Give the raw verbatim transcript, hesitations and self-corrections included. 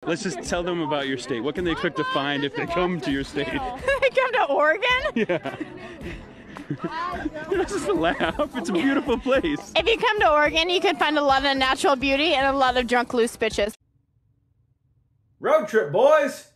Let's just tell them about your state. What can they expect to find if they come to your state? They come to Oregon? Yeah. This is a laugh. It's a beautiful place. If you come to Oregon, you can find a lot of natural beauty and a lot of drunk loose bitches. Road trip, boys!